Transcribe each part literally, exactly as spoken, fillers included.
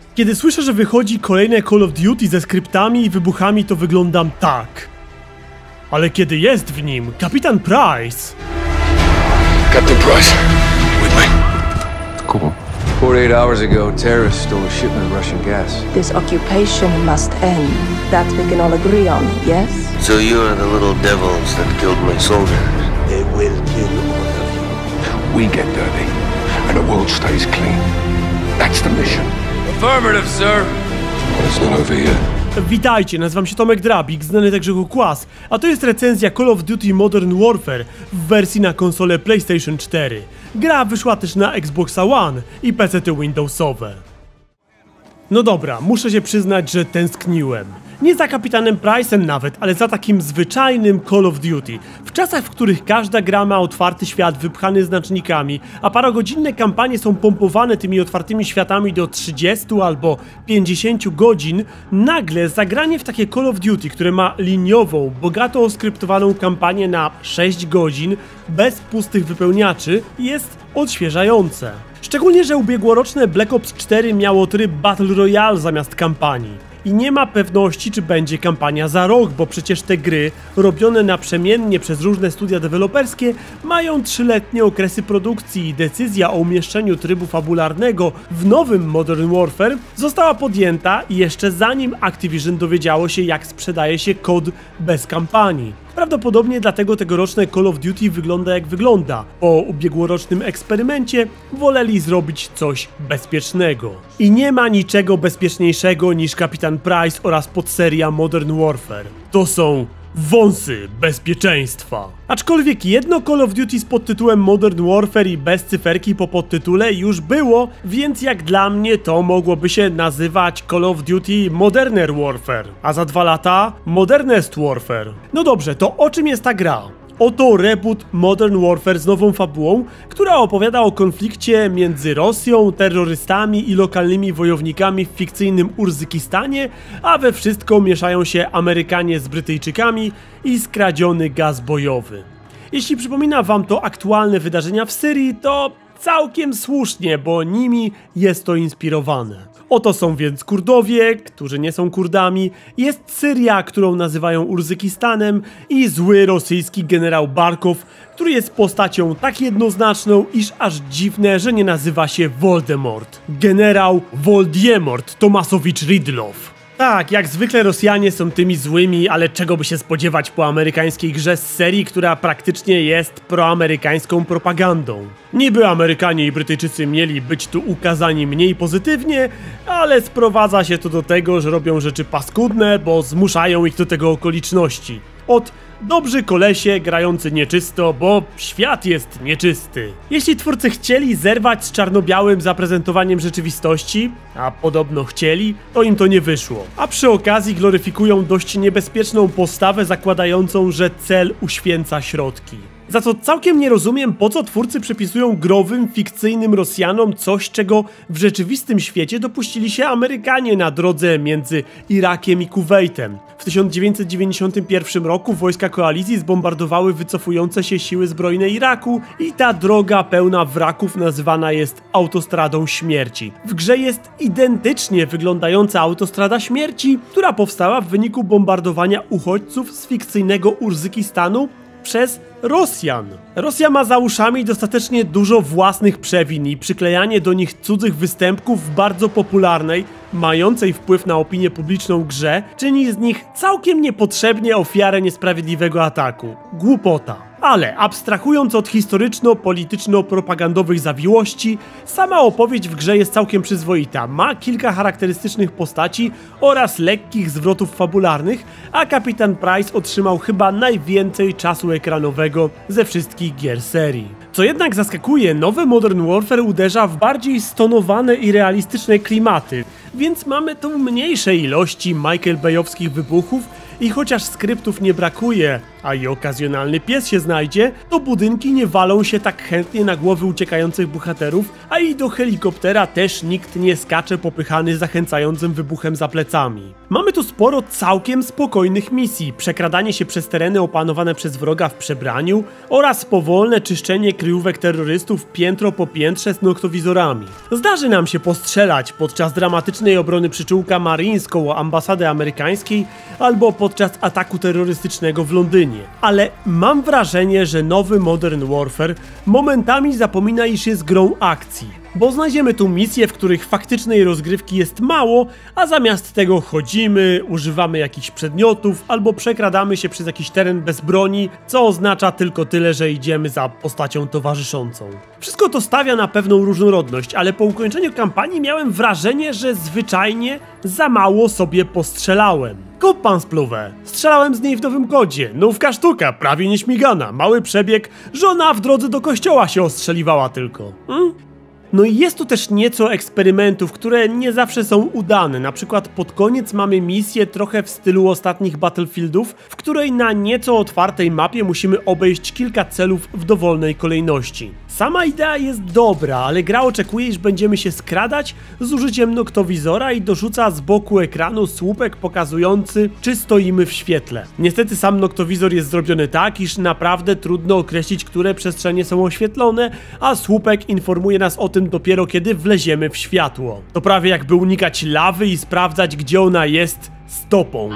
Kiedy słyszę, że wychodzi kolejne Call of Duty ze skryptami i wybuchami, to wyglądam tak. Ale kiedy jest w nim kapitan Price... Captain Price, with me. Cool. forty-eight hours ago, terrorists stole a shipment of Russian gas. This occupation must end. That we can all agree on, yes? So you are the little devils that killed my soldiers. They will kill all of you. We get dirty, and the world stays clean. That's the mission. Affirmative, sir. It's not over here. Witajcie, nazywam się Tomek Drabik, znany także jako Kłas, a to jest recenzja Call of Duty Modern Warfare w wersji na konsolę PlayStation cztery. Gra wyszła też na Xboxa One i pecety Windowsowe. No dobra, muszę się przyznać, że tęskniłem. Nie za kapitanem Price'em nawet, ale za takim zwyczajnym Call of Duty. W czasach, w których każda gra ma otwarty świat wypchany znacznikami, a parogodzinne kampanie są pompowane tymi otwartymi światami do trzydziestu albo pięćdziesięciu godzin, nagle zagranie w takie Call of Duty, które ma liniową, bogato oskryptowaną kampanię na sześć godzin, bez pustych wypełniaczy, jest odświeżające. Szczególnie, że ubiegłoroczne Black Ops cztery miało tryb Battle Royale zamiast kampanii. I nie ma pewności, czy będzie kampania za rok, bo przecież te gry, robione naprzemiennie przez różne studia deweloperskie, mają trzyletnie okresy produkcji i decyzja o umieszczeniu trybu fabularnego w nowym Modern Warfare została podjęta jeszcze zanim Activision dowiedziało się, jak sprzedaje się kod bez kampanii. Prawdopodobnie dlatego tegoroczne Call of Duty wygląda jak wygląda. Po ubiegłorocznym eksperymencie woleli zrobić coś bezpiecznego. I nie ma niczego bezpieczniejszego niż kapitan Price oraz podseria Modern Warfare. To są wąsy bezpieczeństwa. Aczkolwiek jedno Call of Duty z podtytułem Modern Warfare i bez cyferki po podtytule już było, więc jak dla mnie to mogłoby się nazywać Call of Duty Modern Warfare, a za dwa lata Modernest Warfare. No dobrze, to o czym jest ta gra? Oto reboot Modern Warfare z nową fabułą, która opowiada o konflikcie między Rosją, terrorystami i lokalnymi wojownikami w fikcyjnym Urzykistanie, a we wszystko mieszają się Amerykanie z Brytyjczykami i skradziony gaz bojowy. Jeśli przypomina wam to aktualne wydarzenia w Syrii, to całkiem słusznie, bo nimi jest to inspirowane. Oto są więc Kurdowie, którzy nie są Kurdami, jest Syria, którą nazywają Urzykistanem i zły rosyjski generał Barkow, który jest postacią tak jednoznaczną, iż aż dziwne, że nie nazywa się Voldemort. Generał Voldiemort Tomasowicz Ridlow. Tak, jak zwykle Rosjanie są tymi złymi, ale czego by się spodziewać po amerykańskiej grze z serii, która praktycznie jest proamerykańską propagandą. Niby Amerykanie i Brytyjczycy mieli być tu ukazani mniej pozytywnie, ale sprowadza się to do tego, że robią rzeczy paskudne, bo zmuszają ich do tego okoliczności. Od dobrzy kolesie grający nieczysto, bo świat jest nieczysty. Jeśli twórcy chcieli zerwać z czarno-białym zaprezentowaniem rzeczywistości, a podobno chcieli, to im to nie wyszło. A przy okazji gloryfikują dość niebezpieczną postawę zakładającą, że cel uświęca środki. Za co całkiem nie rozumiem, po co twórcy przypisują growym, fikcyjnym Rosjanom coś, czego w rzeczywistym świecie dopuścili się Amerykanie na drodze między Irakiem i Kuwejtem. W tysiąc dziewięćset dziewięćdziesiątym pierwszym roku wojska koalicji zbombardowały wycofujące się siły zbrojne Iraku i ta droga pełna wraków nazywana jest Autostradą Śmierci. W grze jest identycznie wyglądająca Autostrada Śmierci, która powstała w wyniku bombardowania uchodźców z fikcyjnego Urzykistanu przez Rosjan. Rosja ma za uszami dostatecznie dużo własnych przewin i przyklejanie do nich cudzych występków w bardzo popularnej, mającej wpływ na opinię publiczną grze, czyni z nich całkiem niepotrzebnie ofiarę niesprawiedliwego ataku. Głupota. Ale abstrahując od historyczno-polityczno-propagandowych zawiłości, sama opowieść w grze jest całkiem przyzwoita. Ma kilka charakterystycznych postaci oraz lekkich zwrotów fabularnych, a kapitan Price otrzymał chyba najwięcej czasu ekranowego ze wszystkich gier serii. Co jednak zaskakuje, nowe Modern Warfare uderza w bardziej stonowane i realistyczne klimaty, więc mamy tu mniejsze ilości Michael Bayowskich wybuchów i chociaż skryptów nie brakuje, a i okazjonalny pies się znajdzie, to budynki nie walą się tak chętnie na głowy uciekających bohaterów, a i do helikoptera też nikt nie skacze popychany zachęcającym wybuchem za plecami. Mamy tu sporo całkiem spokojnych misji, przekradanie się przez tereny opanowane przez wroga w przebraniu oraz powolne czyszczenie kryjówek terrorystów piętro po piętrze z noktowizorami. Zdarzy nam się postrzelać podczas dramatycznej obrony przyczółka Marines koło ambasady amerykańskiej albo podczas ataku terrorystycznego w Londynie. Ale mam wrażenie, że nowy Modern Warfare momentami zapomina, iż jest grą akcji. Bo znajdziemy tu misje, w których faktycznej rozgrywki jest mało, a zamiast tego chodzimy, używamy jakichś przedmiotów albo przekradamy się przez jakiś teren bez broni, co oznacza tylko tyle, że idziemy za postacią towarzyszącą. Wszystko to stawia na pewną różnorodność, ale po ukończeniu kampanii miałem wrażenie, że zwyczajnie za mało sobie postrzelałem. Kup pan spluwę. Strzelałem z niej w nowym kodzie. Nówka sztuka, prawie nieśmigana, mały przebieg, żona w drodze do kościoła się ostrzeliwała tylko. Hmm? No i jest tu też nieco eksperymentów, które nie zawsze są udane. Na przykład pod koniec mamy misję trochę w stylu ostatnich Battlefieldów, w której na nieco otwartej mapie musimy obejść kilka celów w dowolnej kolejności. Sama idea jest dobra, ale gra oczekuje, iż będziemy się skradać z użyciem noktowizora i dorzuca z boku ekranu słupek pokazujący, czy stoimy w świetle. Niestety sam noktowizor jest zrobiony tak, iż naprawdę trudno określić, które przestrzenie są oświetlone, a słupek informuje nas o tym dopiero kiedy wleziemy w światło. To prawie jakby unikać lawy i sprawdzać, gdzie ona jest stopą.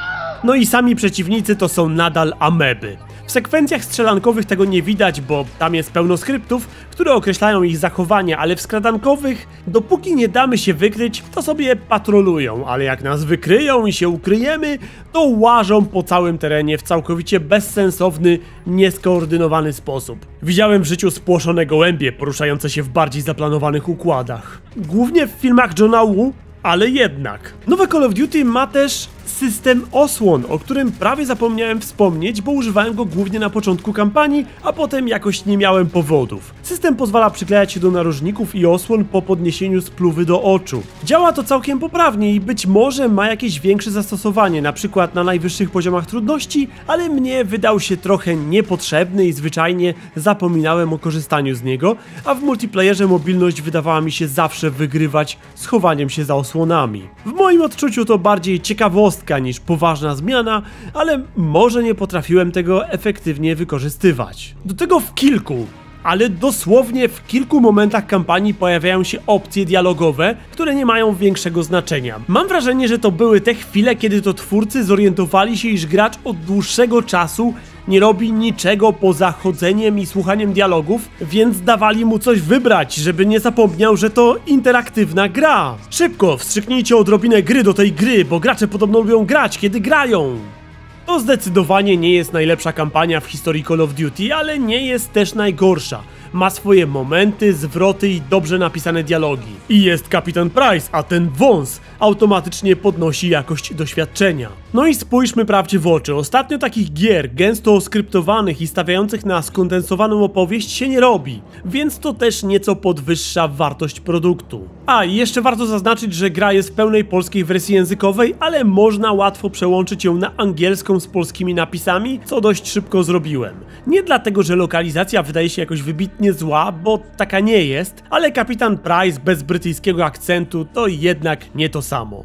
No i sami przeciwnicy to są nadal ameby. W sekwencjach strzelankowych tego nie widać, bo tam jest pełno skryptów, które określają ich zachowania, ale w skradankowych, dopóki nie damy się wykryć, to sobie patrolują, ale jak nas wykryją i się ukryjemy, to łażą po całym terenie w całkowicie bezsensowny, nieskoordynowany sposób. Widziałem w życiu spłoszone gołębie poruszające się w bardziej zaplanowanych układach. Głównie w filmach Johna Woo, ale jednak. Nowe Call of Duty ma też system osłon, o którym prawie zapomniałem wspomnieć, bo używałem go głównie na początku kampanii, a potem jakoś nie miałem powodów. System pozwala przyklejać się do narożników i osłon po podniesieniu spluwy do oczu. Działa to całkiem poprawnie i być może ma jakieś większe zastosowanie, na przykład na najwyższych poziomach trudności, ale mnie wydał się trochę niepotrzebny i zwyczajnie zapominałem o korzystaniu z niego, a w multiplayerze mobilność wydawała mi się zawsze wygrywać z chowaniem się za osłonami. W moim odczuciu to bardziej ciekawostka niż poważna zmiana, ale może nie potrafiłem tego efektywnie wykorzystywać. Do tego w kilku, ale dosłownie w kilku momentach kampanii pojawiają się opcje dialogowe, które nie mają większego znaczenia. Mam wrażenie, że to były te chwile, kiedy to twórcy zorientowali się, iż gracz od dłuższego czasu nie robi niczego poza chodzeniem i słuchaniem dialogów, więc dawali mu coś wybrać, żeby nie zapomniał, że to interaktywna gra. Szybko, wstrzyknijcie odrobinę gry do tej gry, bo gracze podobno lubią grać, kiedy grają. To zdecydowanie nie jest najlepsza kampania w historii Call of Duty, ale nie jest też najgorsza. Ma swoje momenty, zwroty i dobrze napisane dialogi. I jest Kapitan Price, a ten wąs automatycznie podnosi jakość doświadczenia. No i spójrzmy prawdzie w oczy. Ostatnio takich gier, gęsto oskryptowanych i stawiających na skondensowaną opowieść się nie robi, więc to też nieco podwyższa wartość produktu. A i jeszcze warto zaznaczyć, że gra jest w pełnej polskiej wersji językowej, ale można łatwo przełączyć ją na angielską z polskimi napisami, co dość szybko zrobiłem. Nie dlatego, że lokalizacja wydaje się jakoś wybitnie zła, bo taka nie jest, ale Kapitan Price bez brytyjskiego akcentu to jednak nie to samo.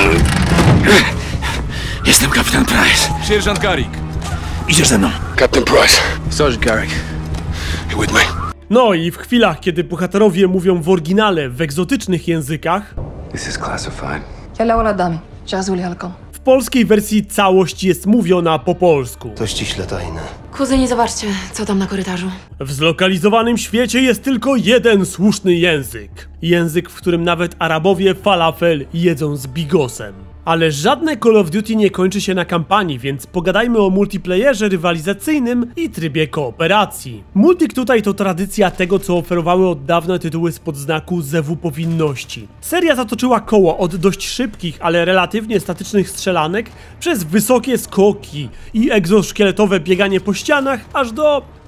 Jestem Kapitan Price. Sierżant Garrick. Idziesz ze mną. Captain Price. Sergeant Garrick. You with me? No i w chwilach, kiedy bohaterowie mówią w oryginale w egzotycznych językach, This is classified. يلا ولد دامي جهزوا لي هالكم. w polskiej wersji całość jest mówiona po polsku. To ściśle tajne. Kuzyni, zobaczcie, co tam na korytarzu. W zlokalizowanym świecie jest tylko jeden słuszny język. Język, w którym nawet Arabowie falafel jedzą z bigosem. Ale żadne Call of Duty nie kończy się na kampanii, więc pogadajmy o multiplayerze rywalizacyjnym i trybie kooperacji. Multik tutaj to tradycja tego, co oferowały od dawna tytuły spod znaku zewu powinności. Seria zatoczyła koło od dość szybkich, ale relatywnie statycznych strzelanek, przez wysokie skoki i egzoszkieletowe bieganie po ścianach, aż do, cóż,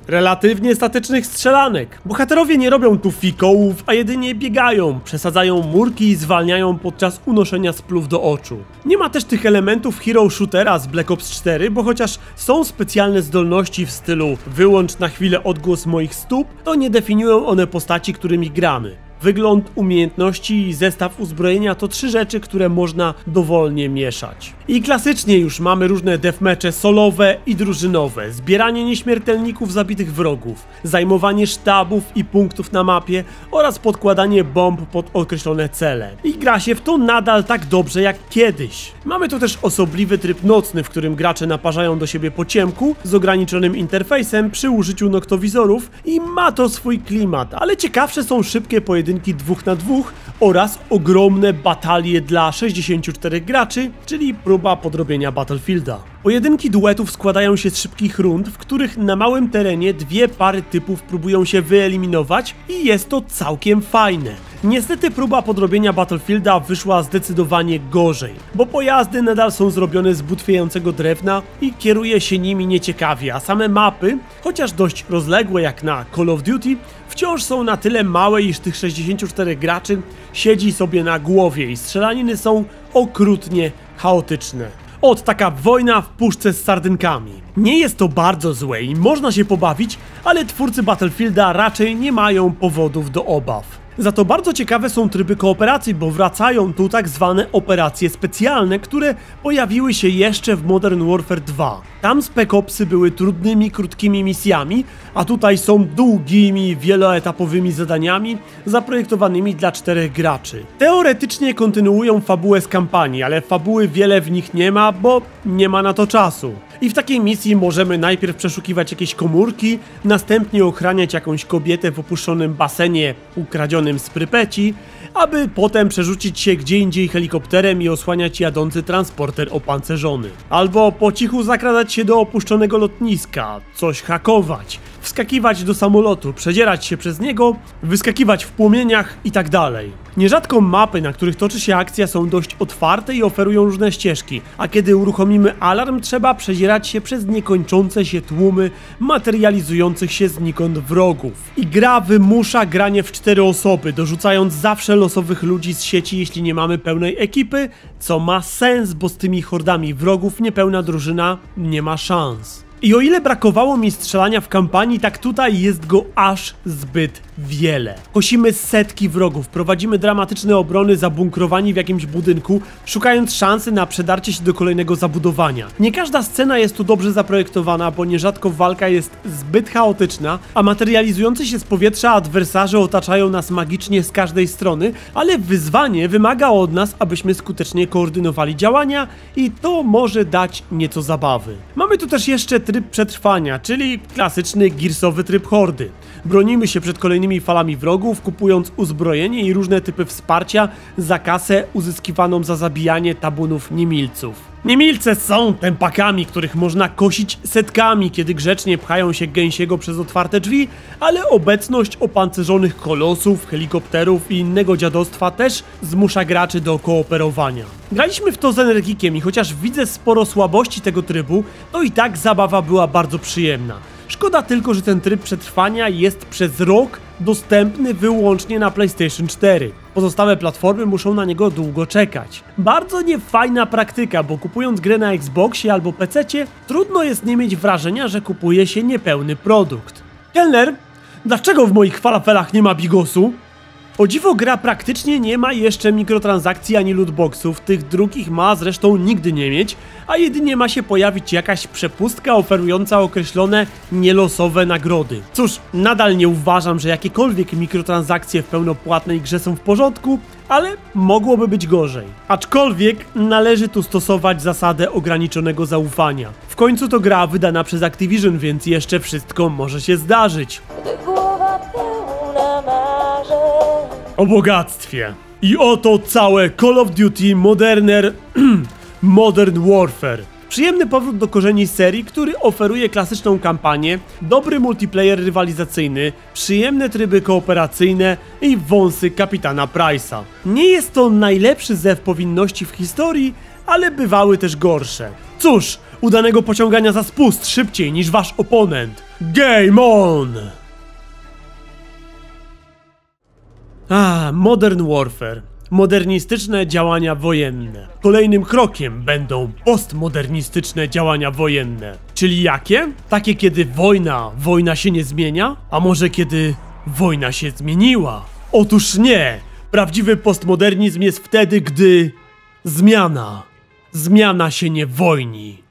relatywnie statycznych strzelanek. Bohaterowie nie robią tu fikołów, a jedynie biegają, przesadzają murki i zwalniają podczas unoszenia splów do oczu. Nie ma też tych elementów hero shootera z Black Ops cztery, bo chociaż są specjalne zdolności w stylu wyłącz na chwilę odgłos moich stóp, to nie definiują one postaci, którymi gramy. Wygląd, umiejętności i zestaw uzbrojenia to trzy rzeczy, które można dowolnie mieszać. I klasycznie już mamy różne deathmatche solowe i drużynowe, zbieranie nieśmiertelników zabitych wrogów, zajmowanie sztabów i punktów na mapie oraz podkładanie bomb pod określone cele. I gra się w to nadal tak dobrze jak kiedyś. Mamy tu też osobliwy tryb nocny, w którym gracze naparzają do siebie po ciemku z ograniczonym interfejsem przy użyciu noktowizorów i ma to swój klimat, ale ciekawsze są szybkie pojedynki dwóch na dwóch oraz ogromne batalie dla sześćdziesięciu czterech graczy, czyli próba podrobienia Battlefielda. Pojedynki duetów składają się z szybkich rund, w których na małym terenie dwie pary typów próbują się wyeliminować i jest to całkiem fajne. Niestety próba podrobienia Battlefielda wyszła zdecydowanie gorzej, bo pojazdy nadal są zrobione z butwiejącego drewna i kieruje się nimi nieciekawie, a same mapy, chociaż dość rozległe jak na Call of Duty, wciąż są na tyle małe, iż tych sześćdziesięciu czterech graczy siedzi sobie na głowie i strzelaniny są okrutnie chaotyczne. Ot, taka wojna w puszce z sardynkami. Nie jest to bardzo złe i można się pobawić, ale twórcy Battlefielda raczej nie mają powodów do obaw. Za to bardzo ciekawe są tryby kooperacji, bo wracają tu tak zwane operacje specjalne, które pojawiły się jeszcze w Modern Warfare dwa. Tam Spec Opsy były trudnymi, krótkimi misjami, a tutaj są długimi, wieloetapowymi zadaniami zaprojektowanymi dla czterech graczy. Teoretycznie kontynuują fabułę z kampanii, ale fabuły wiele w nich nie ma, bo nie ma na to czasu. I w takiej misji możemy najpierw przeszukiwać jakieś komórki, następnie ochraniać jakąś kobietę w opuszczonym basenie ukradzionym z Prypeci, aby potem przerzucić się gdzie indziej helikopterem i osłaniać jadący transporter opancerzony. Albo po cichu zakradać się do opuszczonego lotniska, coś hakować, wskakiwać do samolotu, przedzierać się przez niego, wyskakiwać w płomieniach i tak dalej. Nierzadko mapy, na których toczy się akcja, są dość otwarte i oferują różne ścieżki, a kiedy uruchomimy alarm, trzeba przedzierać się przez niekończące się tłumy materializujących się znikąd wrogów. I gra wymusza granie w cztery osoby, dorzucając zawsze losowych ludzi z sieci, jeśli nie mamy pełnej ekipy, co ma sens, bo z tymi hordami wrogów niepełna drużyna nie ma szans. I o ile brakowało mi strzelania w kampanii, tak tutaj jest go aż zbyt wiele. Kosimy setki wrogów, prowadzimy dramatyczne obrony zabunkrowani w jakimś budynku, szukając szansy na przedarcie się do kolejnego zabudowania. Nie każda scena jest tu dobrze zaprojektowana, bo nierzadko walka jest zbyt chaotyczna, a materializujący się z powietrza adwersarze otaczają nas magicznie z każdej strony, ale wyzwanie wymaga od nas, abyśmy skutecznie koordynowali działania i to może dać nieco zabawy. Mamy tu też jeszcze tryb przetrwania, czyli klasyczny gearsowy tryb hordy. Bronimy się przed kolejnymi falami wrogów, kupując uzbrojenie i różne typy wsparcia za kasę uzyskiwaną za zabijanie tabunów niemilców. Niemilce są tempakami, których można kosić setkami, kiedy grzecznie pchają się gęsiego przez otwarte drzwi, ale obecność opancerzonych kolosów, helikopterów i innego dziadostwa też zmusza graczy do kooperowania. Graliśmy w to z energikiem i chociaż widzę sporo słabości tego trybu, to i tak zabawa była bardzo przyjemna. Szkoda tylko, że ten tryb przetrwania jest przez rok dostępny wyłącznie na PlayStation cztery. Pozostałe platformy muszą na niego długo czekać. Bardzo niefajna praktyka, bo kupując grę na Xboxie albo pececie, trudno jest nie mieć wrażenia, że kupuje się niepełny produkt. Kelner, dlaczego w moich falafelach nie ma bigosu? O dziwo gra praktycznie nie ma jeszcze mikrotransakcji ani lootboxów, tych drugich ma zresztą nigdy nie mieć, a jedynie ma się pojawić jakaś przepustka oferująca określone nielosowe nagrody. Cóż, nadal nie uważam, że jakiekolwiek mikrotransakcje w pełnopłatnej grze są w porządku, ale mogłoby być gorzej. Aczkolwiek należy tu stosować zasadę ograniczonego zaufania. W końcu to gra wydana przez Activision, więc jeszcze wszystko może się zdarzyć. O bogactwie. I oto całe Call of Duty Moderner... Modern Warfare. Przyjemny powrót do korzeni serii, który oferuje klasyczną kampanię, dobry multiplayer rywalizacyjny, przyjemne tryby kooperacyjne i wąsy kapitana Price'a. Nie jest to najlepszy zew powinności w historii, ale bywały też gorsze. Cóż, udanego pociągania za spust szybciej niż wasz oponent. Game on! A, Modern Warfare. Modernistyczne działania wojenne. Kolejnym krokiem będą postmodernistyczne działania wojenne. Czyli jakie? Takie, kiedy wojna, wojna się nie zmienia? A może kiedy wojna się zmieniła? Otóż nie! Prawdziwy postmodernizm jest wtedy, gdy zmiana, zmiana się nie wojni.